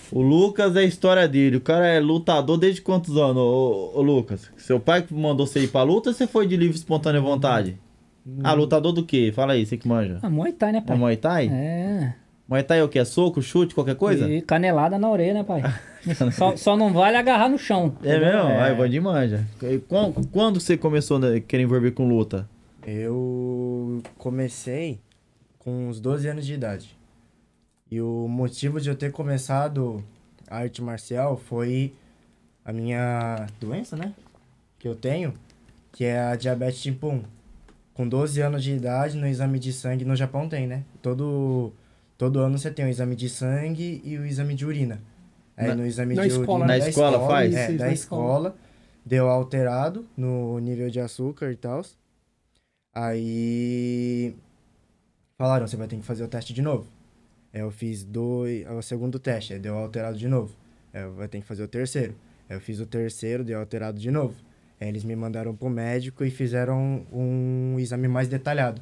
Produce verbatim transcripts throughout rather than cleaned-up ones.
O Lucas é a história dele. O cara é lutador desde quantos anos, ô, ô, ô Lucas? Seu pai que mandou você ir pra luta ou você foi de livre e espontânea vontade? Hum. Ah, lutador do quê? Fala aí, você que manja. Ah, Muay Thai, né, pai? É Muay Thai? É. Muay Thai é o quê? É soco, chute, qualquer coisa? E canelada na orelha, né, pai? só, só não vale agarrar no chão. É mesmo? É. Ai, bom de manja. E quando, quando você começou a querer envolver com luta? Eu comecei com uns doze anos de idade. E o motivo de eu ter começado a arte marcial foi a minha doença, né? Que eu tenho, que é a diabetes tipo um. Com doze anos de idade, no exame de sangue, no Japão tem, né? Todo, todo ano você tem o exame de sangue e o exame de urina. Aí na, no exame na de escola, urina... Na da escola, escola faz? É, Isso, da na escola. escola. Deu alterado no nível de açúcar e tal. Aí... Falaram, você vai ter que fazer o teste de novo. Aí eu fiz dois... O segundo teste, aí deu alterado de novo. Aí eu vou ter que fazer o terceiro. Aí eu fiz o terceiro, deu alterado de novo. Aí eles me mandaram pro médico e fizeram um exame mais detalhado.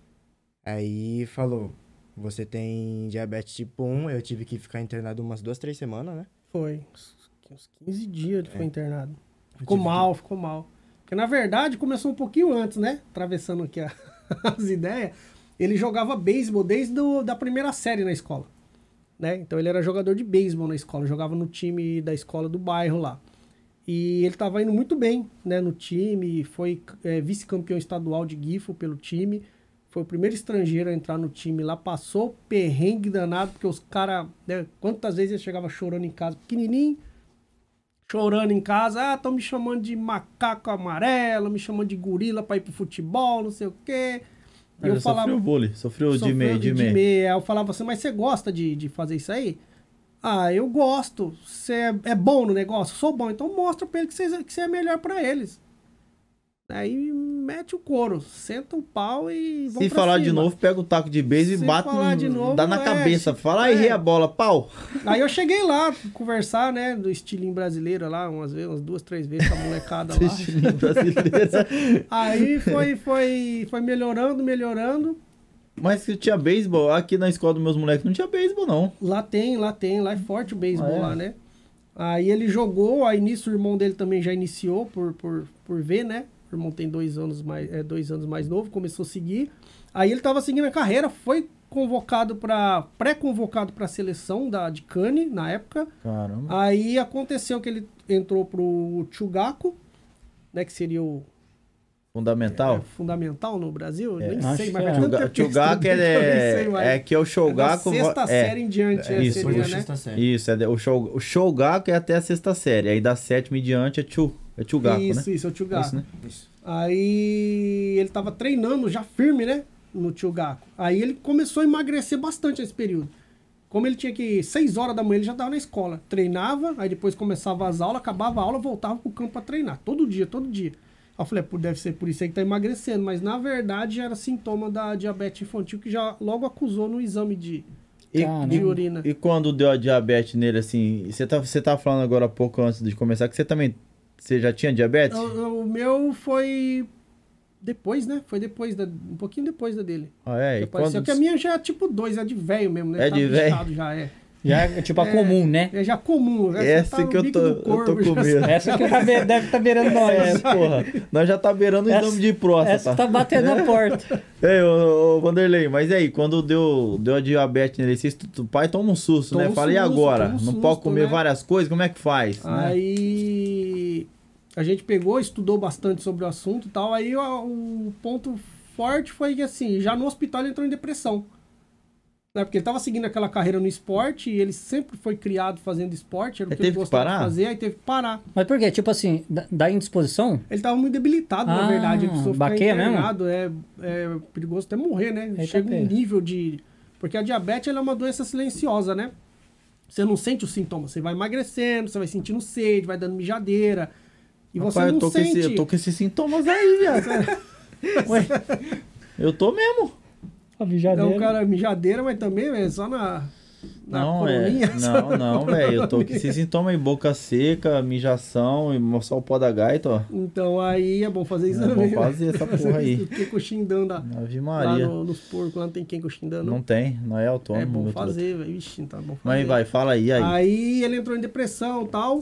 Aí falou, você tem diabetes tipo um, eu tive que ficar internado umas duas, três semanas, né? Foi, uns quinze dias ele é. foi internado. Ficou mal, que... ficou mal. Porque na verdade começou um pouquinho antes, né? Atravessando aqui a, as ideias. Ele jogava beisebol desde do, da primeira série na escola, né? Então ele era jogador de beisebol na escola, jogava no time da escola do bairro lá. E ele estava indo muito bem, né, no time, foi é, vice-campeão estadual de Gifu pelo time, foi o primeiro estrangeiro a entrar no time lá, passou perrengue danado, porque os caras, né, quantas vezes ele chegava chorando em casa, pequenininho, chorando em casa, ah, estão me chamando de macaco amarelo, me chamando de gorila para ir pro futebol, não sei o quê. E eu falava, sofreu bullying, sofreu de meio, de meio. Eu falava assim, mas você gosta de, de fazer isso aí? Ah, eu gosto. Você é, é bom no negócio? Sou bom. Então mostra pra ele que você, que você é melhor pra eles. Aí mete o couro, senta o pau e vamos Se pra falar cima. de novo, pega o taco de beisebol e bate, falar de novo, dá na é, cabeça. Fala aí, é. a bola, pau. Aí eu cheguei lá, conversar, né, do estilinho brasileiro lá, umas, vezes, umas duas, três vezes com a molecada lá. Estilinho brasileiro. Aí foi, foi, foi melhorando, melhorando. Mas se tinha beisebol, aqui na escola dos meus moleques não tinha beisebol, não. Lá tem, lá tem, lá é forte o beisebol ah, é? lá, né? Aí ele jogou, aí nisso o irmão dele também já iniciou por, por, por ver, né? O irmão tem dois anos mais, é, dois anos mais novo, começou a seguir. Aí ele tava seguindo a carreira, foi convocado para pré-convocado para a seleção da, de Cane, na época. Caramba. Aí aconteceu que ele entrou pro Chugaku, né? Que seria o... Fundamental? É, fundamental no Brasil? É. Nem sei, mas é. vai tanto tempo Chugaku é, é, é que é o Shogaku... É da sexta é, série em diante, é, isso, seria, né? Sexta série. Isso, é, o, show, o Shogaku é até a sexta série, aí da sétima em diante é Chu, é Chugaku, isso, né? Isso, isso, é o Chugaku. Isso, né? Isso. Aí ele tava treinando já firme, né? No Chugaku. Aí ele começou a emagrecer bastante nesse período. Como ele tinha que... seis horas da manhã ele já tava na escola. Treinava, aí depois começava as aulas, acabava a aula, voltava pro campo pra treinar. Todo dia, todo dia. Aí eu falei, deve ser por isso aí que tá emagrecendo. Mas na verdade já era sintoma da diabetes infantil, que já logo acusou no exame de, e, de urina. E quando deu a diabetes nele, assim, você tá, você tá falando agora há pouco antes de começar, que você também, você já tinha diabetes? O, o meu foi depois, né? Foi depois, da, um pouquinho depois da dele. Ah, é? Que E quando... que a minha já é tipo dois, é de velho mesmo, né? É tá de velho? Já é. Já é tipo a comum, né? É já comum. Essa tá que eu tô, eu tô com medo. Essa que tá, deve estar tá beirando nós. É, porra. Nós já tá beirando o exame de próstata. Essa tá batendo na porta. Ei, ô, ô, Vanderlei, mas aí, quando deu, deu a diabetes nele, o pai toma um susto, toma né? Um Fala, e agora? Um Não susto, pode comer né? várias coisas? Como é que faz? Aí né? A gente pegou, estudou bastante sobre o assunto e tal. Aí o, o ponto forte foi que, assim, já no hospital ele entrou em depressão. Né? Porque ele tava seguindo aquela carreira no esporte e ele sempre foi criado fazendo esporte, era o que ele, ele gostava de fazer, aí teve que parar. Mas por quê? Tipo assim, da indisposição? Ele tava muito debilitado, ah, na verdade. Ele precisou ficar internado, é, é perigoso até morrer, né? Ele chega um nível de... Porque a diabetes ela é uma doença silenciosa, né? Você não sente os sintomas, você vai emagrecendo, você vai sentindo sede, vai dando mijadeira. E Rapaz, você não eu tô sente... Com esse, eu tô com esses sintomas aí, viado. Ué, eu tô mesmo. A mijadeira. Então, cara, mijadeira, mas também é só na... na Não, é, coroninha. não, não, velho. Eu tô com esse sintoma aí, boca seca, mijação e mostrar o pó da gaita, ó. Então aí é bom fazer isso É bom também. fazer essa porra aí. Quem coxindando lá, Ave lá Maria. no, nos porcos, lá não tem quem coxindando. Não tem, não é É autônomo. bom meu fazer, velho. Vixe, não tá bom fazer. Mas vai, fala aí, aí. Aí ele entrou em depressão e tal.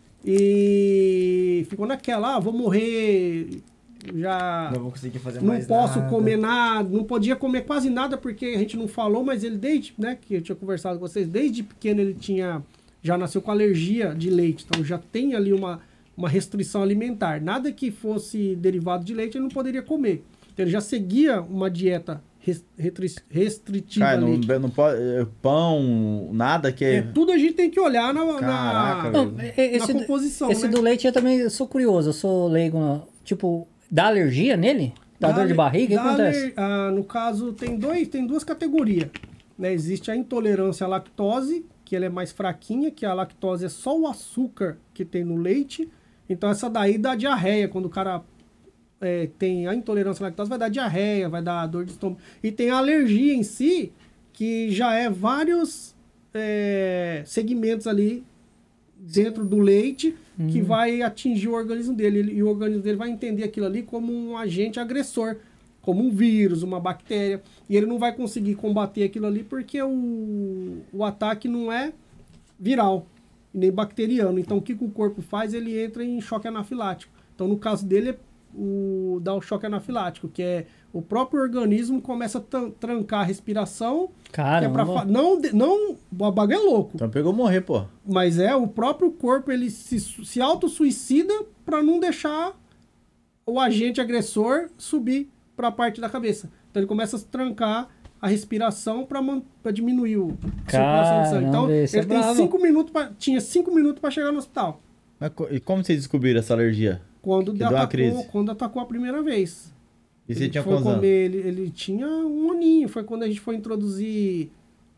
E ficou naquela, ah, vou morrer. Já Não vou conseguir fazer não mais posso nada. comer nada, não podia comer quase nada porque a gente não falou, mas ele desde, né, que eu tinha conversado com vocês, desde pequeno ele tinha, já nasceu com alergia de leite, então já tem ali uma, uma restrição alimentar. Nada que fosse derivado de leite ele não poderia comer. Então ele já seguia uma dieta res- retri- restritiva Cara, ali. não, não pode. é, Pão, nada que É, é. tudo a gente tem que olhar na, na- Caraca, Não, velho. e- esse, na do- composição, esse né? do leite eu também sou curioso, eu sou leigo. na- Tipo, dá alergia nele? Dá, dor de ale- barriga? O que dá acontece? aler- ah, no caso, tem, dois, tem duas categorias. Né? Existe a intolerância à lactose, que ela é mais fraquinha, que a lactose é só o açúcar que tem no leite. Então essa daí dá diarreia. Quando o cara é, tem a intolerância à lactose, vai dar diarreia, vai dar dor de estômago. E tem a alergia em si, que já é vários é, segmentos ali dentro do leite que vai atingir o organismo dele. Ele- e o organismo dele vai entender aquilo ali como um agente agressor, como um vírus, uma bactéria. E ele não vai conseguir combater aquilo ali porque o, o ataque não é viral, nem bacteriano. Então o que, que o corpo faz? Ele entra em choque anafilático. Então no caso dele é o, dá o choque anafilático, que é o próprio organismo começa a tran- trancar a respiração. Que é pra, Caramba. fa- não, de- não, o bagulho é louco. Então pegou morrer, pô. Mas é, o próprio corpo, ele se, se auto-suicida para não deixar o agente agressor subir para a parte da cabeça. Então ele começa a trancar a respiração para diminuir o circulação de sangue. Então Caramba, esse é ele tem bravo. cinco minutos pra, tinha cinco minutos para chegar no hospital. Mas co- e como vocês descobriram essa alergia? Quando, Que deu uma atacou, crise. quando atacou a primeira vez. E você Ele tinha foi quantos anos? comer, ele, ele tinha um aninho. Foi quando a gente foi introduzir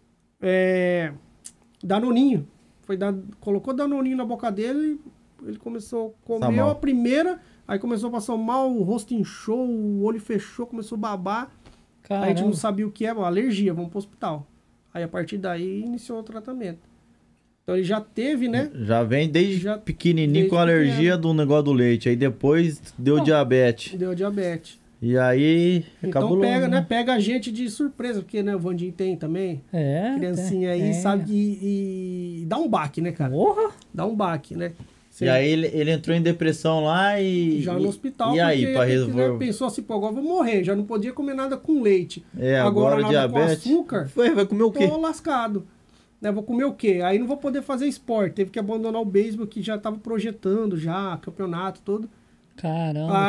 é, Danoninho. Foi dar, colocou Danoninho na boca dele, ele começou, Tá comeu mal. a primeira, aí começou a passar mal, o rosto inchou, o olho fechou, começou a babar. Aí a gente não Caramba. sabia o que é, bom, alergia, vamos pro hospital. Aí a partir daí iniciou o tratamento. Então ele já teve, né? Já vem desde Já- pequenininho desde com alergia pequeno. do negócio do leite. Aí depois deu Não. diabetes. Deu diabetes. E aí. Então cabuloso, pega, né? né? Pega a gente de surpresa, porque né, o Vandinho tem também. É. Criancinha tem, aí, tem. sabe? E, e dá um baque, né, cara? Porra! Dá um baque, né? Você E aí ele, ele entrou em depressão lá e. já no hospital, E aí, porque pra ele, né, resolver. pensou assim, pô, agora eu vou morrer, já não podia comer nada com leite. É, agora, nada diabetes. com açúcar, Foi, vai comer o quê? tô lascado. Né, vou comer o quê? Aí não vou poder fazer esporte. Teve que abandonar o beisebol, que já tava projetando já, campeonato, tudo. Caramba.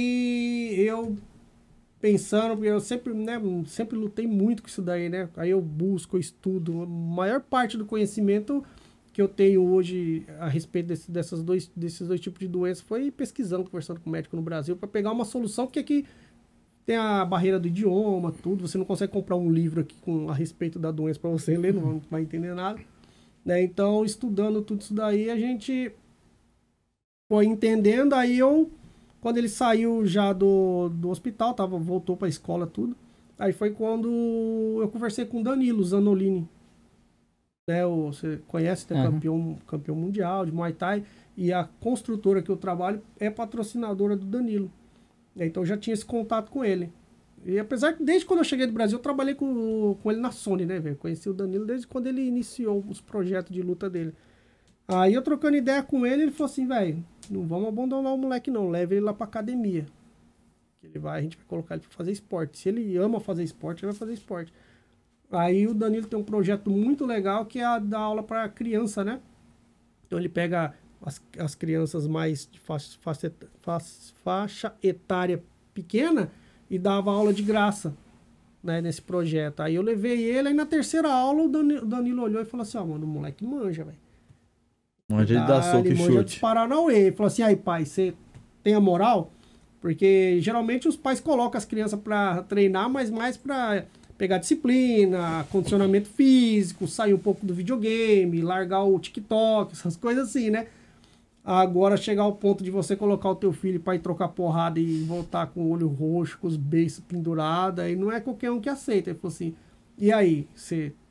Aí eu pensando, porque eu sempre, né, sempre lutei muito com isso daí, né? Aí eu busco, eu estudo. A maior parte do conhecimento que eu tenho hoje a respeito desse, dessas dois, desses dois tipos de doenças foi pesquisando, conversando com médico no Brasil, para pegar uma solução, porque aqui tem a barreira do idioma, tudo. Você não consegue comprar um livro aqui com, a respeito da doença para você ler, não vai entender nada. Né? Então, estudando tudo isso daí, a gente foi entendendo. Aí eu, quando ele saiu já do, do hospital, tava, voltou para a escola, tudo. Aí foi quando eu conversei com o Danilo Zanolini. Né, o, você conhece, né, Uhum. campeão, campeão mundial de Muay Thai. E a construtora que eu trabalho é patrocinadora do Danilo. Então eu já tinha esse contato com ele. E apesar que desde quando eu cheguei do Brasil, eu trabalhei com, com ele na Sony, né, velho? Conheci o Danilo desde quando ele iniciou os projetos de luta dele. Aí eu trocando ideia com ele, ele falou assim, velho, não vamos abandonar o moleque não, leve ele lá pra academia. Que ele vai, a gente vai colocar ele pra fazer esporte. Se ele ama fazer esporte, ele vai fazer esporte. Aí o Danilo tem um projeto muito legal que é a dar aula pra criança, né? Então ele pega as, as crianças mais de faixa, faixa, eta- faixa, faixa etária pequena e dava aula de graça, né, nesse projeto. Aí eu levei ele, aí na terceira aula o Danilo, o Danilo olhou e falou assim, ó, mano, o moleque manja, velho. Onde ele dá soco e Ele manja chute. disparar na U E. Ele falou assim, aí pai, você tem a moral? Porque geralmente os pais colocam as crianças pra treinar, mas mais pra pegar disciplina, condicionamento físico, sair um pouco do videogame, largar o TikTok, essas coisas assim, né? Agora chegar ao ponto de você colocar o teu filho para ir trocar porrada e voltar com o olho roxo, com os beiços pendurados, aí não é qualquer um que aceita. Ele falou assim, e aí, você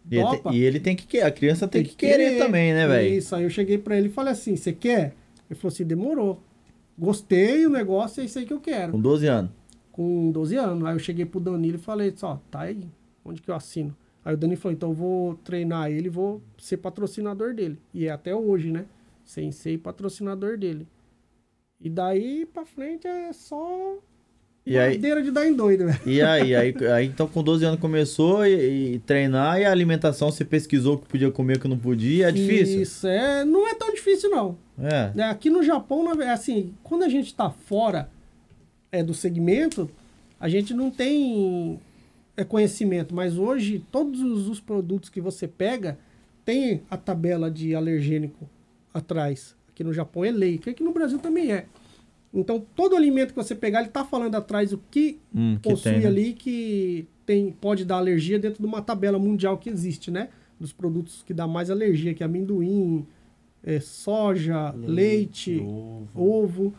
E ele, topa? tem, e ele tem que querer, a criança tem, tem que querer, querer também, né, velho? Isso, aí eu cheguei pra ele e falei assim, você quer? Ele falou assim, demorou. Gostei, o negócio é isso aí que eu quero. Com doze anos. Com doze anos. Aí eu cheguei pro Danilo e falei, ó, tá aí, onde que eu assino? Aí o Danilo falou, então eu vou treinar ele e vou ser patrocinador dele. E é até hoje, né? Sensei patrocinador dele. E daí pra frente é só e aí, madeira de dar em doido, velho. E aí, aí, aí, então com doze anos começou e, e treinar e a alimentação você pesquisou o que podia comer, o que não podia, é difícil? Isso, é, não é tão difícil não. É. É, aqui no Japão, assim, quando a gente tá fora é, do segmento, a gente não tem é, conhecimento, mas hoje todos os, os produtos que você pega tem a tabela de alergênico atrás. Aqui no Japão é lei, que aqui no Brasil também é. Então, todo alimento que você pegar, ele tá falando atrás o que, hum, que possui tem, né? ali que tem, pode dar alergia dentro de uma tabela mundial que existe, né? Dos produtos que dá mais alergia, que é amendoim, é, soja, leite, leite ovo. ovo.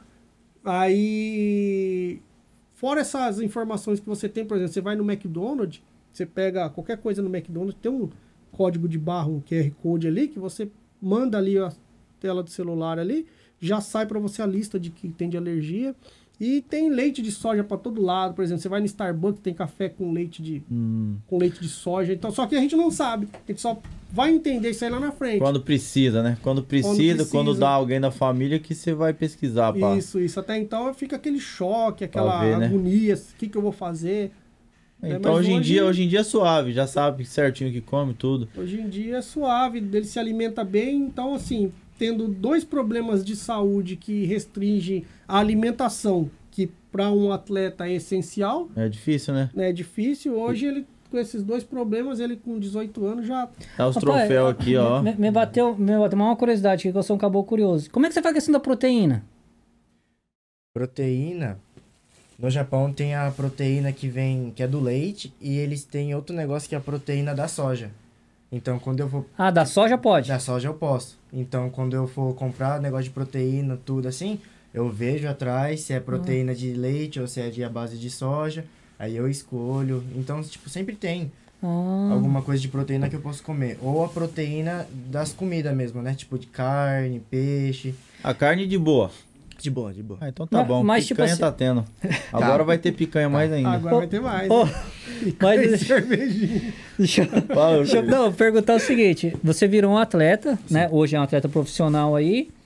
Aí, fora essas informações que você tem, por exemplo, você vai no McDonald's, você pega qualquer coisa no McDonald's, tem um código de barra, um Q R Code ali, que você manda ali a tela do celular ali, já sai para você a lista de que tem de alergia. E tem leite de soja para todo lado. Por exemplo, você vai no Starbucks, tem café com leite de, hum. com leite de soja. Então, só que a gente não sabe. A gente só vai entender isso aí lá na frente. Quando precisa, né? Quando precisa, quando, precisa. quando dá alguém da família que você vai pesquisar, pá. Isso, isso. Até então fica aquele choque, aquela ver, né? agonia. O que, que eu vou fazer? Então, é, hoje, em hoje, dia, hoje em dia é suave. Já sabe certinho o que come, tudo. Hoje em dia é suave. Ele se alimenta bem. Então, assim... tendo dois problemas de saúde que restringem a alimentação, que para um atleta é essencial. É difícil, né? É difícil. Hoje, ele, com esses dois problemas, ele com dezoito anos já... Tá os troféus aqui, ó. Me, me, bateu, me bateu uma curiosidade aqui, que eu sou um caboclo curioso. Como é que você faz a questão da proteína? Proteína... No Japão tem a proteína que vem, que é do leite, e eles têm outro negócio que é a proteína da soja. Então, quando eu vou... Ah, da soja pode? Da soja eu posso. Então, quando eu for comprar negócio de proteína, tudo assim, eu vejo atrás se é proteína hum. de leite ou se é de a base de soja. Aí eu escolho. Então, tipo, sempre tem ah. alguma coisa de proteína que eu posso comer. Ou a proteína das comidas mesmo, né? Tipo de carne, peixe. A carne de boa. De boa, de boa. Ah, então tá mas, bom. Mas, picanha tipo tá assim... tendo. Agora tá. vai ter picanha tá. mais ainda. Agora oh, vai ter mais. Oh, né? mas... cervejinha. Deixa eu, deixa eu não, perguntar o seguinte. Você virou um atleta, Sim. né? Hoje é um atleta profissional aí.